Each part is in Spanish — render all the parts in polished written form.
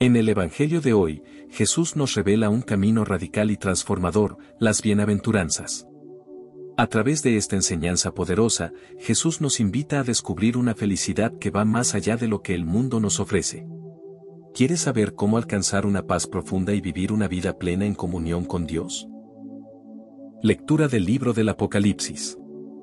En el Evangelio de hoy, Jesús nos revela un camino radical y transformador, las bienaventuranzas. A través de esta enseñanza poderosa, Jesús nos invita a descubrir una felicidad que va más allá de lo que el mundo nos ofrece. ¿Quieres saber cómo alcanzar una paz profunda y vivir una vida plena en comunión con Dios? Lectura del libro del Apocalipsis.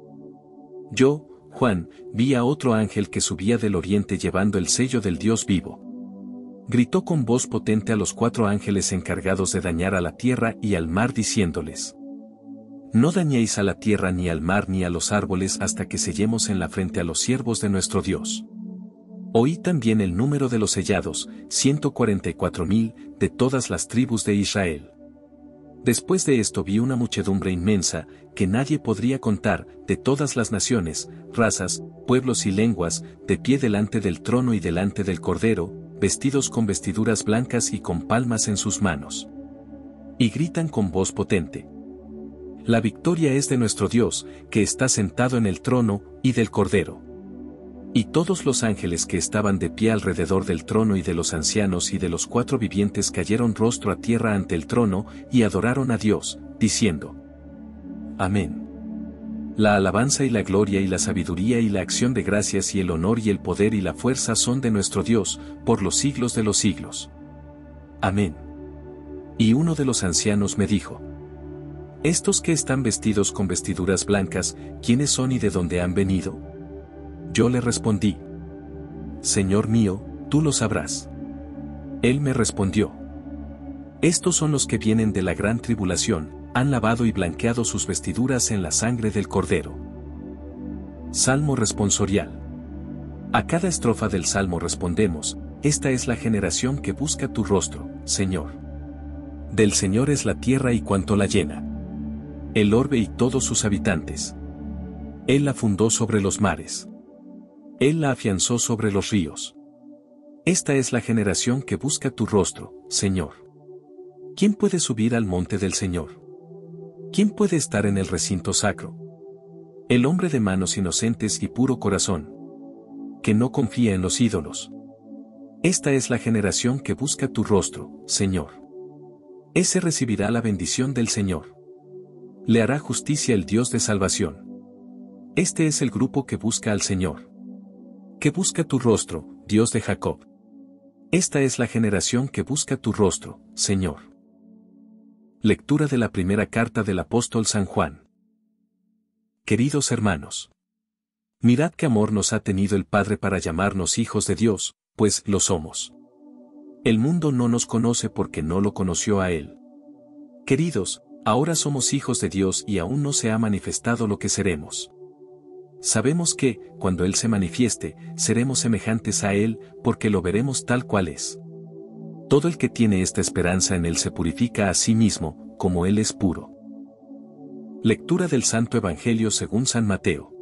Yo, Juan, vi a otro ángel que subía del oriente llevando el sello del Dios vivo. Gritó con voz potente a los 4 ángeles encargados de dañar a la tierra y al mar diciéndoles: No dañéis a la tierra ni al mar ni a los árboles hasta que sellemos en la frente a los siervos de nuestro Dios. Oí también el número de los sellados, 144,000, de todas las tribus de Israel. Después de esto vi una muchedumbre inmensa, que nadie podría contar, de todas las naciones, razas, pueblos y lenguas, de pie delante del trono y delante del Cordero, vestidos con vestiduras blancas y con palmas en sus manos. Y gritan con voz potente: La victoria es de nuestro Dios, que está sentado en el trono, y del Cordero. Y todos los ángeles que estaban de pie alrededor del trono y de los ancianos y de los 4 vivientes cayeron rostro a tierra ante el trono, y adoraron a Dios, diciendo: Amén. La alabanza y la gloria y la sabiduría y la acción de gracias y el honor y el poder y la fuerza son de nuestro Dios, por los siglos de los siglos. Amén. Y uno de los ancianos me dijo: Estos que están vestidos con vestiduras blancas, ¿quiénes son y de dónde han venido? Yo le respondí: Señor mío, tú lo sabrás. Él me respondió: Estos son los que vienen de la gran tribulación, han lavado y blanqueado sus vestiduras en la sangre del Cordero. Salmo responsorial. A cada estrofa del Salmo respondemos: Esta es la generación que busca tu rostro, Señor. Del Señor es la tierra y cuanto la llena, el orbe y todos sus habitantes. Él la fundó sobre los mares. Él la afianzó sobre los ríos. Esta es la generación que busca tu rostro, Señor. ¿Quién puede subir al monte del Señor? ¿Quién puede estar en el recinto sacro? El hombre de manos inocentes y puro corazón, que no confía en los ídolos. Esta es la generación que busca tu rostro, Señor. Ese recibirá la bendición del Señor. Le hará justicia el Dios de salvación. Este es el grupo que busca al Señor, que busca tu rostro, Dios de Jacob. Esta es la generación que busca tu rostro, Señor. Lectura de la primera carta del apóstol San Juan. Queridos hermanos, mirad qué amor nos ha tenido el Padre para llamarnos hijos de Dios, pues lo somos. El mundo no nos conoce porque no lo conoció a Él. Queridos, ahora somos hijos de Dios y aún no se ha manifestado lo que seremos. Sabemos que, cuando Él se manifieste, seremos semejantes a Él, porque lo veremos tal cual es. Todo el que tiene esta esperanza en Él se purifica a sí mismo, como Él es puro. Lectura del Santo Evangelio según San Mateo.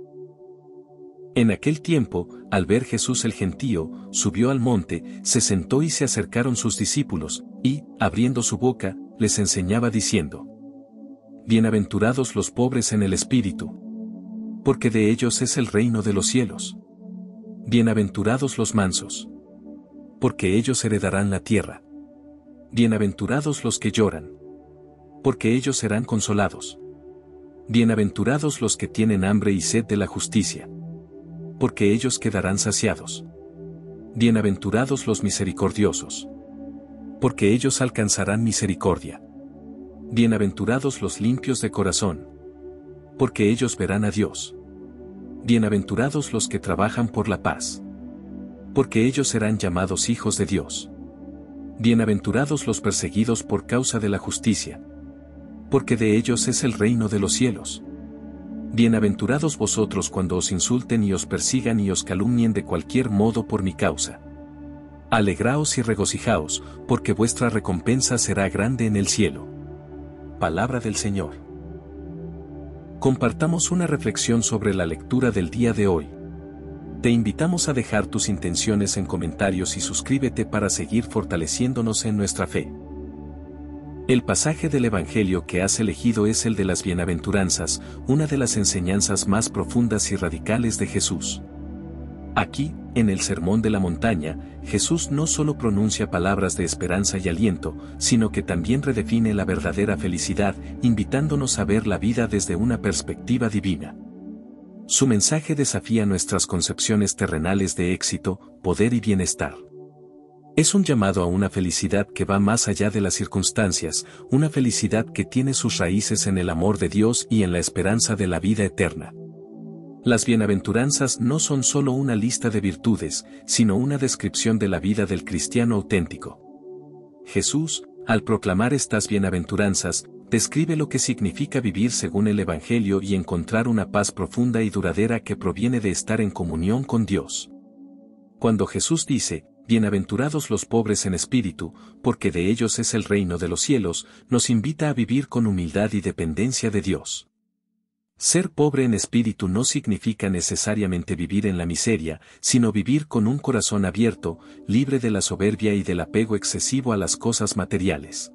En aquel tiempo, al ver Jesús el gentío, subió al monte, se sentó y se acercaron sus discípulos, y, abriendo su boca, les enseñaba diciendo: Bienaventurados los pobres en el espíritu, porque de ellos es el reino de los cielos. Bienaventurados los mansos, porque ellos heredarán la tierra. Bienaventurados los que lloran, porque ellos serán consolados. Bienaventurados los que tienen hambre y sed de la justicia, porque ellos quedarán saciados. Bienaventurados los misericordiosos, porque ellos alcanzarán misericordia. Bienaventurados los limpios de corazón, porque ellos verán a Dios. Bienaventurados los que trabajan por la paz, porque ellos serán llamados hijos de Dios. Bienaventurados los perseguidos por causa de la justicia, porque de ellos es el reino de los cielos. Bienaventurados vosotros cuando os insulten y os persigan y os calumnien de cualquier modo por mi causa. Alegraos y regocijaos, porque vuestra recompensa será grande en el cielo. Palabra del Señor. Compartamos una reflexión sobre la lectura del día de hoy. Te invitamos a dejar tus intenciones en comentarios y suscríbete para seguir fortaleciéndonos en nuestra fe. El pasaje del Evangelio que has elegido es el de las bienaventuranzas, una de las enseñanzas más profundas y radicales de Jesús. Aquí, en el Sermón de la Montaña, Jesús no solo pronuncia palabras de esperanza y aliento, sino que también redefine la verdadera felicidad, invitándonos a ver la vida desde una perspectiva divina. Su mensaje desafía nuestras concepciones terrenales de éxito, poder y bienestar. Es un llamado a una felicidad que va más allá de las circunstancias, una felicidad que tiene sus raíces en el amor de Dios y en la esperanza de la vida eterna. Las bienaventuranzas no son solo una lista de virtudes, sino una descripción de la vida del cristiano auténtico. Jesús, al proclamar estas bienaventuranzas, describe lo que significa vivir según el Evangelio y encontrar una paz profunda y duradera que proviene de estar en comunión con Dios. Cuando Jesús dice, bienaventurados los pobres en espíritu, porque de ellos es el reino de los cielos, nos invita a vivir con humildad y dependencia de Dios. Ser pobre en espíritu no significa necesariamente vivir en la miseria, sino vivir con un corazón abierto, libre de la soberbia y del apego excesivo a las cosas materiales.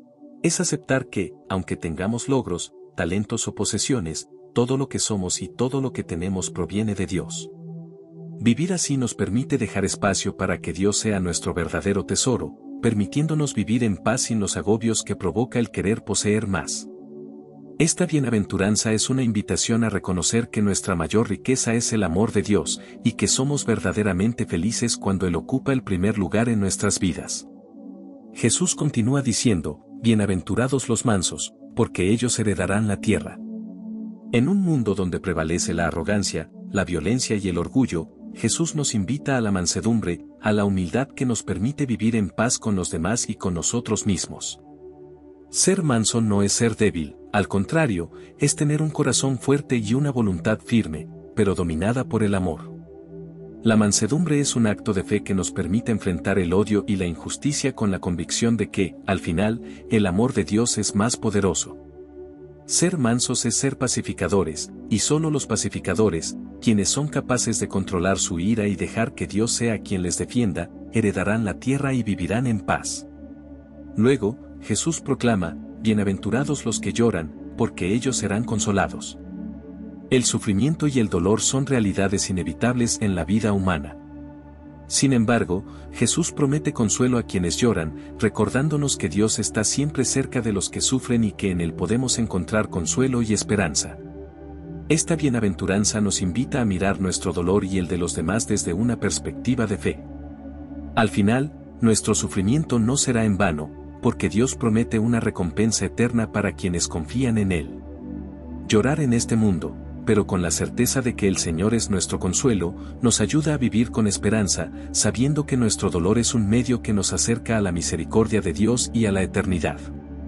Es aceptar que, aunque tengamos logros, talentos o posesiones, todo lo que somos y todo lo que tenemos proviene de Dios. Vivir así nos permite dejar espacio para que Dios sea nuestro verdadero tesoro, permitiéndonos vivir en paz sin los agobios que provoca el querer poseer más. Esta bienaventuranza es una invitación a reconocer que nuestra mayor riqueza es el amor de Dios, y que somos verdaderamente felices cuando Él ocupa el primer lugar en nuestras vidas. Jesús continúa diciendo, bienaventurados los mansos, porque ellos heredarán la tierra. En un mundo donde prevalece la arrogancia, la violencia y el orgullo, Jesús nos invita a la mansedumbre, a la humildad que nos permite vivir en paz con los demás y con nosotros mismos. Ser manso no es ser débil, al contrario, es tener un corazón fuerte y una voluntad firme, pero dominada por el amor. La mansedumbre es un acto de fe que nos permite enfrentar el odio y la injusticia con la convicción de que, al final, el amor de Dios es más poderoso. Ser mansos es ser pacificadores, y solo los pacificadores, quienes son capaces de controlar su ira y dejar que Dios sea quien les defienda, heredarán la tierra y vivirán en paz. Luego, Jesús proclama, bienaventurados los que lloran, porque ellos serán consolados. El sufrimiento y el dolor son realidades inevitables en la vida humana. Sin embargo, Jesús promete consuelo a quienes lloran, recordándonos que Dios está siempre cerca de los que sufren y que en Él podemos encontrar consuelo y esperanza. Esta bienaventuranza nos invita a mirar nuestro dolor y el de los demás desde una perspectiva de fe. Al final, nuestro sufrimiento no será en vano, porque Dios promete una recompensa eterna para quienes confían en Él. Llorar en este mundo, pero con la certeza de que el Señor es nuestro consuelo, nos ayuda a vivir con esperanza, sabiendo que nuestro dolor es un medio que nos acerca a la misericordia de Dios y a la eternidad.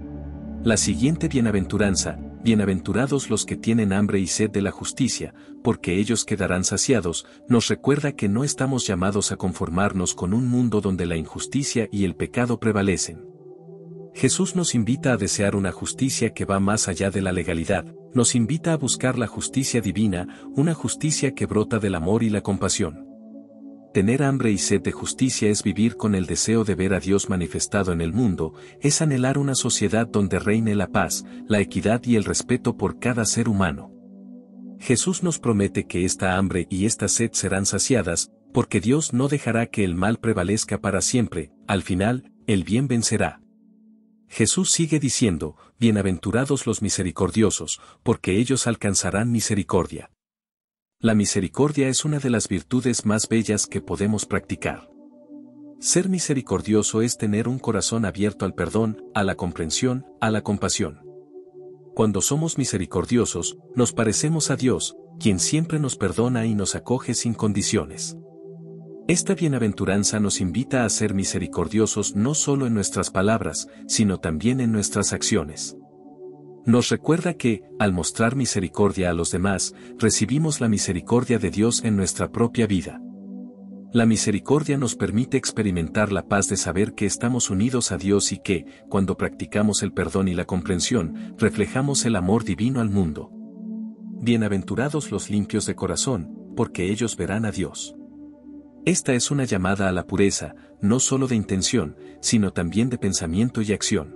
La siguiente bienaventuranza, bienaventurados los que tienen hambre y sed de la justicia, porque ellos quedarán saciados, nos recuerda que no estamos llamados a conformarnos con un mundo donde la injusticia y el pecado prevalecen. Jesús nos invita a desear una justicia que va más allá de la legalidad, nos invita a buscar la justicia divina, una justicia que brota del amor y la compasión. Tener hambre y sed de justicia es vivir con el deseo de ver a Dios manifestado en el mundo, es anhelar una sociedad donde reine la paz, la equidad y el respeto por cada ser humano. Jesús nos promete que esta hambre y esta sed serán saciadas, porque Dios no dejará que el mal prevalezca para siempre, al final, el bien vencerá. Jesús sigue diciendo, bienaventurados los misericordiosos, porque ellos alcanzarán misericordia. La misericordia es una de las virtudes más bellas que podemos practicar. Ser misericordioso es tener un corazón abierto al perdón, a la comprensión, a la compasión. Cuando somos misericordiosos, nos parecemos a Dios, quien siempre nos perdona y nos acoge sin condiciones. Esta bienaventuranza nos invita a ser misericordiosos no solo en nuestras palabras, sino también en nuestras acciones. Nos recuerda que, al mostrar misericordia a los demás, recibimos la misericordia de Dios en nuestra propia vida. La misericordia nos permite experimentar la paz de saber que estamos unidos a Dios y que, cuando practicamos el perdón y la comprensión, reflejamos el amor divino al mundo. Bienaventurados los limpios de corazón, porque ellos verán a Dios. Esta es una llamada a la pureza, no solo de intención, sino también de pensamiento y acción.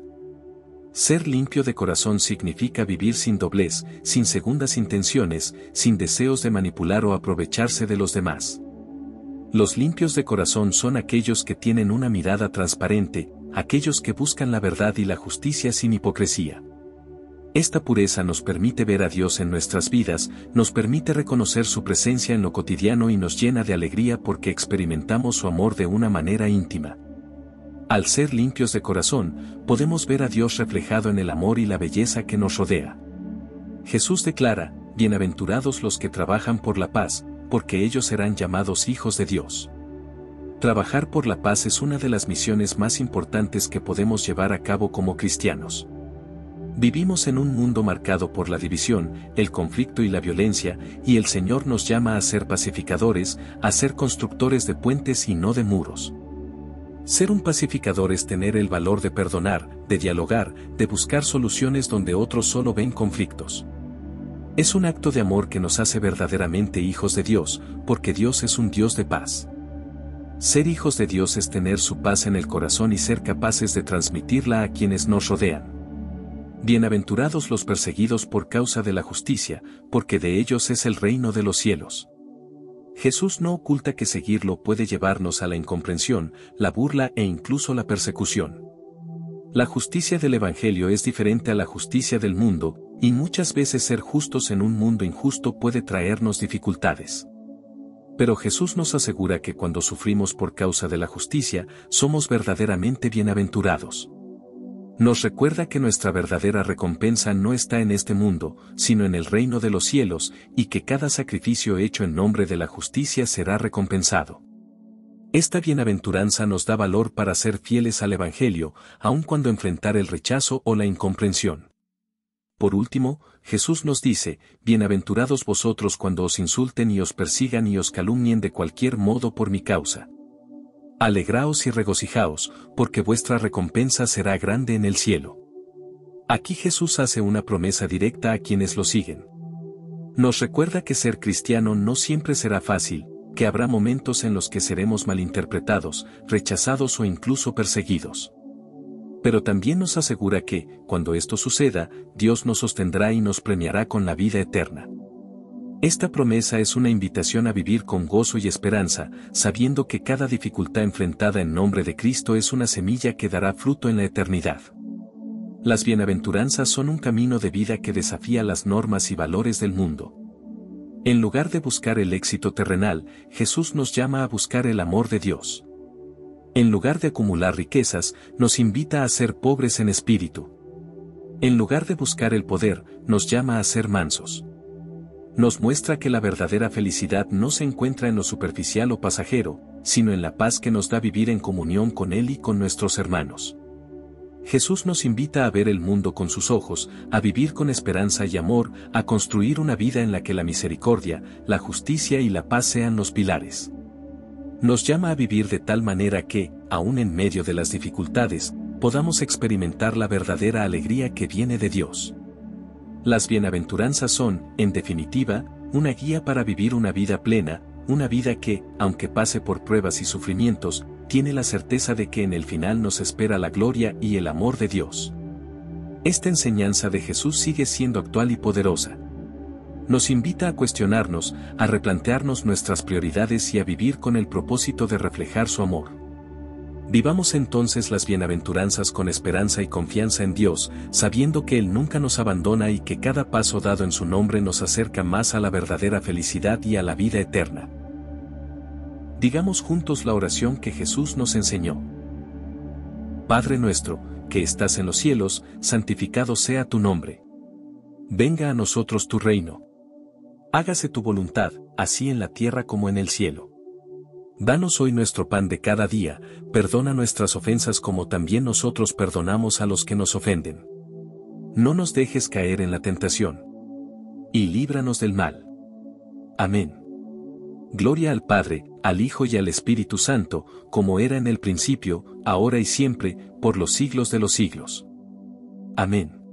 Ser limpio de corazón significa vivir sin doblez, sin segundas intenciones, sin deseos de manipular o aprovecharse de los demás. Los limpios de corazón son aquellos que tienen una mirada transparente, aquellos que buscan la verdad y la justicia sin hipocresía. Esta pureza nos permite ver a Dios en nuestras vidas, nos permite reconocer su presencia en lo cotidiano y nos llena de alegría porque experimentamos su amor de una manera íntima. Al ser limpios de corazón, podemos ver a Dios reflejado en el amor y la belleza que nos rodea. Jesús declara, bienaventurados los que trabajan por la paz, porque ellos serán llamados hijos de Dios. Trabajar por la paz es una de las misiones más importantes que podemos llevar a cabo como cristianos. Vivimos en un mundo marcado por la división, el conflicto y la violencia, y el Señor nos llama a ser pacificadores, a ser constructores de puentes y no de muros. Ser un pacificador es tener el valor de perdonar, de dialogar, de buscar soluciones donde otros solo ven conflictos. Es un acto de amor que nos hace verdaderamente hijos de Dios, porque Dios es un Dios de paz. Ser hijos de Dios es tener su paz en el corazón y ser capaces de transmitirla a quienes nos rodean. Bienaventurados los perseguidos por causa de la justicia, porque de ellos es el reino de los cielos. Jesús no oculta que seguirlo puede llevarnos a la incomprensión, la burla e incluso la persecución. La justicia del Evangelio es diferente a la justicia del mundo, y muchas veces ser justos en un mundo injusto puede traernos dificultades. Pero Jesús nos asegura que cuando sufrimos por causa de la justicia, somos verdaderamente bienaventurados. Nos recuerda que nuestra verdadera recompensa no está en este mundo, sino en el reino de los cielos, y que cada sacrificio hecho en nombre de la justicia será recompensado. Esta bienaventuranza nos da valor para ser fieles al Evangelio, aun cuando enfrentar el rechazo o la incomprensión. Por último, Jesús nos dice, bienaventurados vosotros cuando os insulten y os persigan y os calumnien de cualquier modo por mi causa. Alegraos y regocijaos, porque vuestra recompensa será grande en el cielo. Aquí Jesús hace una promesa directa a quienes lo siguen. Nos recuerda que ser cristiano no siempre será fácil, que habrá momentos en los que seremos malinterpretados, rechazados o incluso perseguidos. Pero también nos asegura que, cuando esto suceda, Dios nos sostendrá y nos premiará con la vida eterna. Esta promesa es una invitación a vivir con gozo y esperanza, sabiendo que cada dificultad enfrentada en nombre de Cristo es una semilla que dará fruto en la eternidad. Las bienaventuranzas son un camino de vida que desafía las normas y valores del mundo. En lugar de buscar el éxito terrenal, Jesús nos llama a buscar el amor de Dios. En lugar de acumular riquezas, nos invita a ser pobres en espíritu. En lugar de buscar el poder, nos llama a ser mansos. Nos muestra que la verdadera felicidad no se encuentra en lo superficial o pasajero, sino en la paz que nos da vivir en comunión con Él y con nuestros hermanos. Jesús nos invita a ver el mundo con sus ojos, a vivir con esperanza y amor, a construir una vida en la que la misericordia, la justicia y la paz sean los pilares. Nos llama a vivir de tal manera que, aun en medio de las dificultades, podamos experimentar la verdadera alegría que viene de Dios. Las bienaventuranzas son, en definitiva, una guía para vivir una vida plena, una vida que, aunque pase por pruebas y sufrimientos, tiene la certeza de que en el final nos espera la gloria y el amor de Dios. Esta enseñanza de Jesús sigue siendo actual y poderosa. Nos invita a cuestionarnos, a replantearnos nuestras prioridades y a vivir con el propósito de reflejar su amor. Vivamos entonces las bienaventuranzas con esperanza y confianza en Dios, sabiendo que Él nunca nos abandona y que cada paso dado en su nombre nos acerca más a la verdadera felicidad y a la vida eterna. Digamos juntos la oración que Jesús nos enseñó. Padre nuestro, que estás en los cielos, santificado sea tu nombre. Venga a nosotros tu reino. Hágase tu voluntad, así en la tierra como en el cielo. Danos hoy nuestro pan de cada día, perdona nuestras ofensas como también nosotros perdonamos a los que nos ofenden. No nos dejes caer en la tentación. Y líbranos del mal. Amén. Gloria al Padre, al Hijo y al Espíritu Santo, como era en el principio, ahora y siempre, por los siglos de los siglos. Amén.